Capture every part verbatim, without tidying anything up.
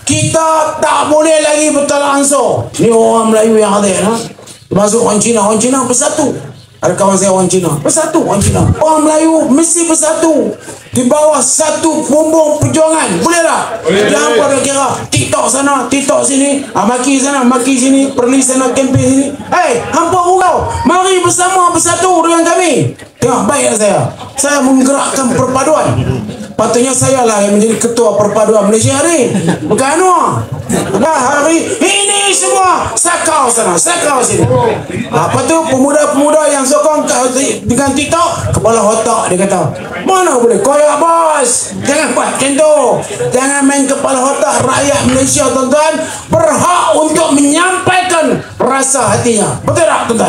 kita tak boleh lagi bertolak ansur. Ni orang Melayu yang ada, ha? Termasuk orang Cina. Orang Cina bersatu. Ada kawan saya orang Cina, bersatu orang Cina. Orang Melayu mesti bersatu di bawah satu bumbung perjuangan. Boleh tak? Jangan pada kira TikTok sana, TikTok sini, ah, maki sana, maki sini, perli sana, kempen sini. Hei, hampa urau, mari bersama bersatu dengan kami. Tengok baik saya. Saya menggerakkan perpaduan. Patutnya saya lah yang menjadi ketua perpaduan Malaysia ni. Bukan Anwar. Nah, hari ini semua sakau sana, sakau sini. Apa tu pemuda-pemuda yang sokong dengan TikTok, kepala otak dia kata. Mana boleh koyak bos. Jangan buat macam tu. Jangan main kepala otak. Rakyat Malaysia tuan-tuan berhak untuk menyampaikan rasa hatinya. Betul tak tuan-tuan?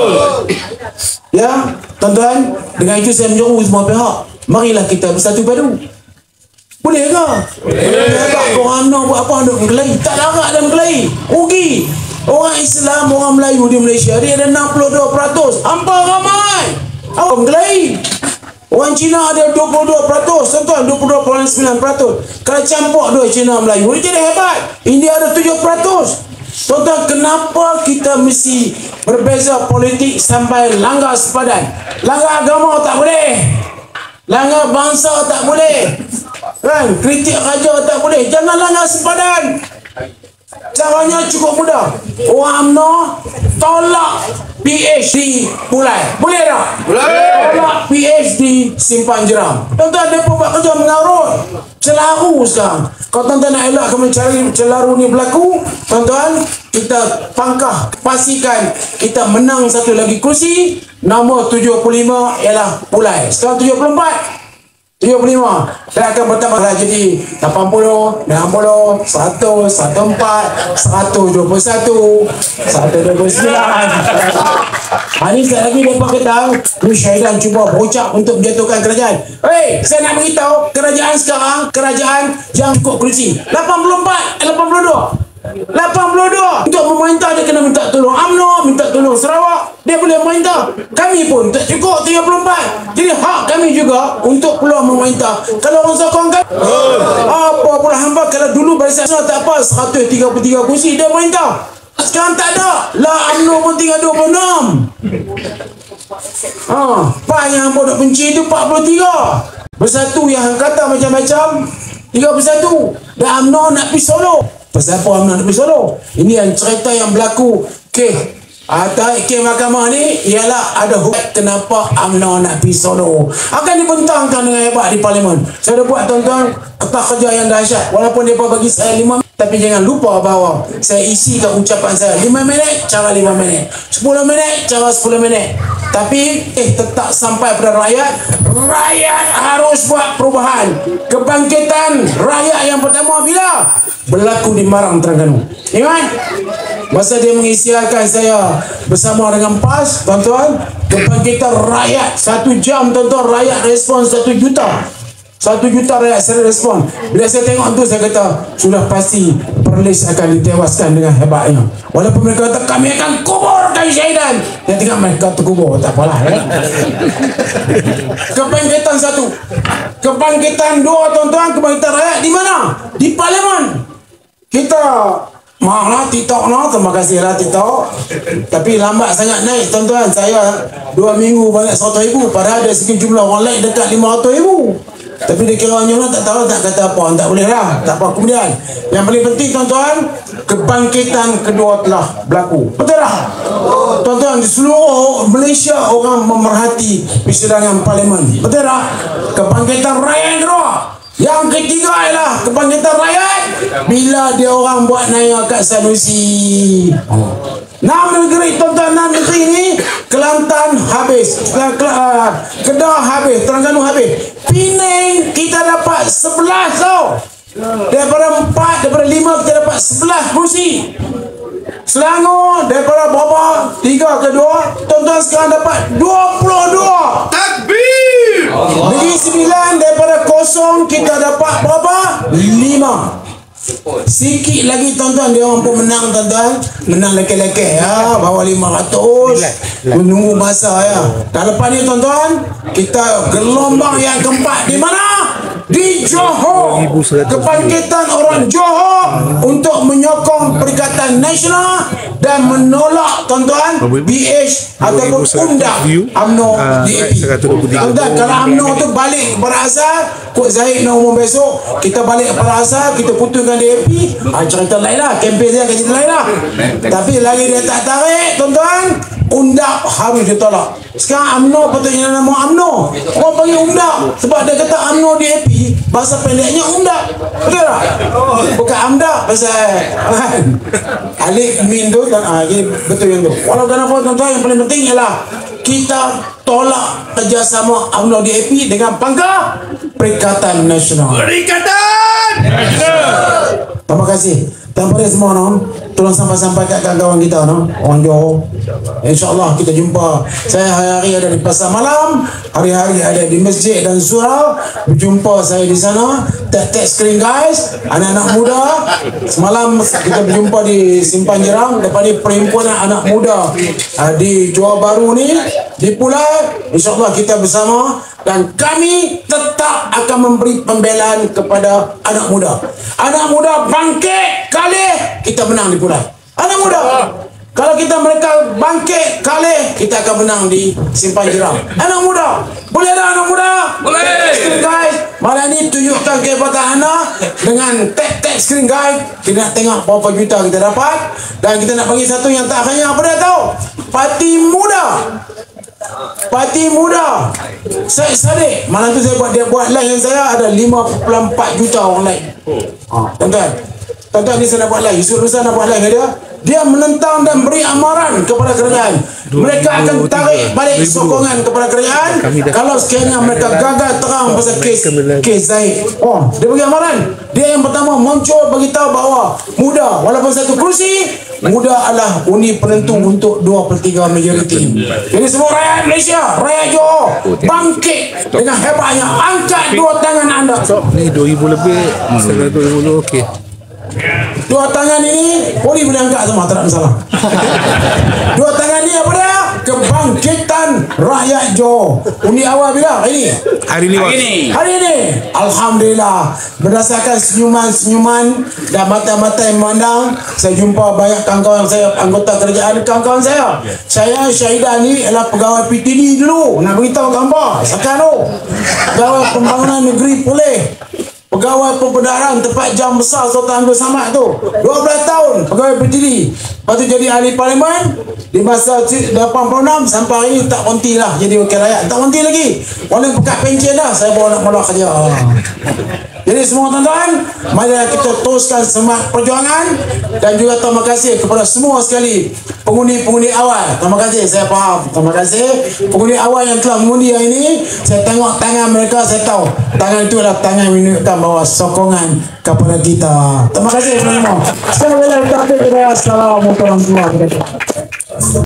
Ya, tuan-tuan, dengan itu saya menyeru semua pihak, marilah kita bersatu padu. Boleh ke? Boleh. Tak korang nak buat apa nak menggelai? Tak larat dan menggelai. Rugi. Orang Islam, orang Melayu di Malaysia, dia ada enam puluh dua peratus. Hampa ramai. Apa menggelai? Orang Cina ada dua puluh dua peratus. Tuan-tuan, dua puluh dua perpuluhan sembilan peratus. Kalau campur dua Cina Melayu, dia jadi hebat. India ada tujuh peratus. Tuan-tuan, kenapa kita mesti berbeza politik sampai langgar sepadan? Langgar agama tak boleh. Langgar bangsa tak boleh. Kan? Kritik raja tak boleh. Jangan langgar sepadan. Caranya cukup mudah. Orang U M N O tolak P H D Pulai. Boleh tak? Boleh. Tolak P H D Simpan Jeram. Tuan-tuan, dia pun buat kerja mengarut. Celaru sekarang. Kalau tuan-tuan nak elakkan mencari celaru ni berlaku, tuan-tuan, kita pangkah, pastikan kita menang satu lagi kursi. Nombor tujuh puluh lima ialah Pulai. Sekarang tujuh puluh empat. tujuh puluh lima. Dan akan bertambah lah jadi lapan puluh, enam puluh, seratus, seratus empat, seratus dua puluh satu, seratus dua puluh sembilan. Hari ni sekali lagi mereka kata Nur Syahidan cuba berucap untuk menjatuhkan kerajaan. Hei, saya nak beritahu kerajaan sekarang, kerajaan yang cukup kursi lapan puluh empat, lapan puluh dua. lapan puluh dua. Untuk memerintah dia kena minta tolong U M N O, minta tolong Sarawak. Dia boleh memerintah. Kami pun tak cukup tujuh puluh empat. Jadi hak kami juga untuk peluang memerintah. Kalau orang sokong kan, apa pula hamba. Kalau dulu Barisan Nasional tak apa, seratus tiga puluh tiga kursi dia memerintah. Sekarang tak ada. Lah U M N O pun tinggal dua puluh enam. Ha, Pak yang hamba nak benci itu empat puluh tiga. Bersatu yang kata macam-macam tiga puluh satu. Dan U M N O nak pergi Solo. Pasal apa U M N O nak pergi Solo? Ini yang cerita yang berlaku. Okey, atas kes mahkamah ni ialah ada hukum kenapa U M N O nak pergi Solo. Akan dibentangkan dengan hebat di Parlimen. Saya dah buat tuan-tuan kertas kerja yang dahsyat. Walaupun mereka bagi saya lima minit, tapi jangan lupa bahawa saya isikan ucapan saya lima minit cara lima minit, sepuluh minit cara sepuluh minit. Tapi eh tetap sampai pada rakyat. Rakyat harus buat perubahan. Kebangkitan rakyat yang pertama bila berlaku di Marang Terengganu. Ingat masa dia mengisiarkan saya bersama dengan P A S, tuan-tuan, kebangkitan rakyat satu jam, tuan-tuan, rakyat respon satu juta. Satu juta rakyat saya respon. Bila saya tengok tu, saya kata sudah pasti Perlis akan ditewaskan dengan hebatnya. Walaupun mereka kata kami akan kuburkan Syahidan, dia tengok mereka terkubur, tak apalah. Ya? Kebangkitan satu, kebangkitan dua, tuan-tuan, kebangkitan rakyat di mana? Di Parlimen. Kita maaflah TikTok no, terima kasih lah TikTok. Tapi lambat sangat naik, tuan-tuan. Saya dua minggu banyak seratus ribu, padahal ada segi jumlah orang like dekat lima ratus ribu. Tapi dia kira orang tak tahu, tak kata apa, tak boleh lah, tak apa. Kemudian yang paling penting, tuan-tuan, kebangkitan kedua telah berlaku. Betul tak? Tuan-tuan, di seluruh Malaysia orang memerhati persidangan Parlimen. Betul tak? Kebangkitan rakyat yang kedua. Yang ketiga ialah kebangkitan rakyat bila dia orang buat naya kat Sanusi. Enam negeri, tuan-tuan, enam negeri ni, Kelantan habis, Kedah habis, Terengganu habis, Pening kita dapat sebelas tau. Daripada empat, daripada lima kita dapat sebelas kursi. Selangor daripada berapa? tiga ke dua, tuan-tuan sekarang dapat dua puluh dua. Takbir. Negeri Sembilan daripada kosong kita dapat berapa? lima. Sikit lagi, tuan-tuan, dia orang pun menang, tuan-tuan. Menang leke-leke ya, bawah lima ratus. Menunggu masa ya. Dan lepas ni, tuan-tuan, kita gelombang yang keempat di mana? di Johor, kebangkitan orang Johor untuk menyokong Perikatan Nasional dan menolak tuan-tuan B H ataupun undang U M N O D A P. Tuan-tuan, kalau U M N O tu balik kepada asal, Kut Zahid nak umum besok, kita balik kepada asal, kita putuskan D A P, ah, cerita lain lah, kempen dia akan cerita lain lah. Tapi lagi dia tak tarik, tuan-tuan, undang harus ditolak. Sekarang U M N O patutnya nama U M N O. Orang panggil undang sebab dia kata U M N O D A P, bahasa pendeknya undang. Betul tak? Bukan amda pasal Alik Min tu ah, betul yang tu. Walau kenapa tuan-tuan, yang paling penting ialah kita tolak kerjasama U M N O D A P dengan pangkal Perikatan Nasional. Perikatan Nasional. Terima kasih. Tanpa dia semua, no? Tolong sampai-sampai kat kawan-kawan kita, no? Orang Johor. InsyaAllah kita jumpa. Saya hari-hari ada di pasar malam, hari-hari ada di masjid dan surau. Berjumpa saya di sana. Tek-tek screen guys, anak-anak muda. Semalam kita berjumpa di Simpang Jerang. Lepas ni perhimpunan anak muda uh, di Johor Bahru ni, di Pulau. InsyaAllah kita bersama. Dan kami tetap akan memberi pembelaan kepada anak muda. Anak muda bangkit kalih, kita menang di Pulau. Anak muda, kalau kita mereka bangkit kalih, kita akan menang di Simpang Jerang. Anak muda, boleh tak anak muda? Boleh. Screen guide, malam ni tunjukkan kehebatan anak dengan tag-tag screen guide. Kita nak tengok berapa juta kita dapat. Dan kita nak bagi satu yang tak hanya apa dia tahu, parti muda. Parti muda. Saya Sadiq, malam tu saya buat dia buat live yang saya ada lima puluh empat juta orang live. Ha, tuan-tuan. Tuan-tuan ni saya nak buat live. Yusuf Nusa nak buat live dia. Dia menentang dan beri amaran kepada kerajaan. Mereka akan tarik balik sokongan kepada kerajaan kalau sekiranya mereka gagal terang pasal kes kes Zahid. Oh, dia bagi amaran. Dia yang pertama muncul beritahu bahawa muda walaupun satu kursi, muda adalah uni penentu untuk dua per tiga majoriti. Jadi semua rakyat Malaysia, rakyat Johor, bangkit dengan hebatnya. Angkat dua tangan anda. Ni dua ribu lebih, setengah dua ribu lebih, okey. Dua tangan ini boleh boleh angkat semua, tak ada masalah. Dua tangan ini apa dia? Kebangkitan rakyat Johor. Undi awal bila? Hari ini. Hari ini. Hari ini. Hari ini. Alhamdulillah. Berdasarkan senyuman-senyuman dan mata-mata yang memandang, saya jumpa banyak kawan-kawan saya, anggota kerajaan, kawan-kawan saya. Saya Syahidah ni adalah pegawai P T D dulu. Nak beritahu gambar. Sekarang tu. Pegawai Pembangunan Negeri Pulih. Pegawai Pembedaran tempat jam besar Sultan Abdul Samad tu dua belas tahun pegawai P T D. Lepas tu jadi ahli parlimen di masa lapan puluh enam sampai hari ni tak berhenti lah jadi wakil rakyat. Tak berhenti lagi. Walaupun pekat pencen dah, saya bawa nak mula kerja. Jadi semua tuan-tuan, mari kita teruskan semangat perjuangan. Dan juga terima kasih kepada semua sekali pengundi-pengundi awal. Terima kasih, saya faham. Terima kasih pengundi awal yang telah mengundi hari ini. Saya tengok tangan mereka, saya tahu tangan itu adalah tangan yang menunjukkan bahawa sokongan kepada kita. Terima kasih semua. Sekali lagi, Assalamualaikum warahmatullahi wabarakatuh.